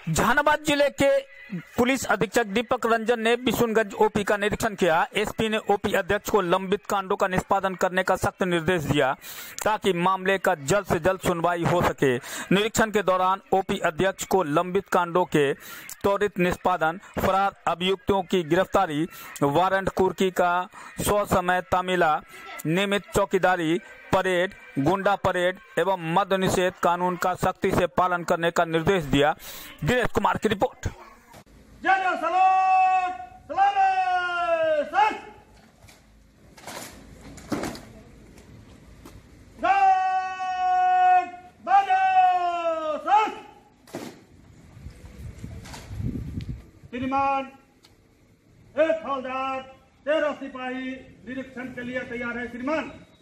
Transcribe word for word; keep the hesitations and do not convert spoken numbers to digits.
जहानाबाद जिले के पुलिस अधीक्षक दीपक रंजन ने बिशुनगंज ओपी का निरीक्षण किया। एसपी ने ओपी अध्यक्ष को लंबित कांडों का निष्पादन करने का सख्त निर्देश दिया ताकि मामले का जल्द से जल्द सुनवाई हो सके। निरीक्षण के दौरान ओपी अध्यक्ष को लंबित कांडों के त्वरित निष्पादन, फरार अभियुक्तों की गिरफ्तारी, वारंट कुर्की का सौ समय तामीला, नियमित चौकीदारी, परेड, गुंडा परेड एवं मद्य निषेध कानून का सख्ती से पालन करने का निर्देश दिया। दिनेश कुमार की रिपोर्ट। श्रीमान एक हवलदार तेरह सिपाही निरीक्षण के लिए तैयार है। श्रीमान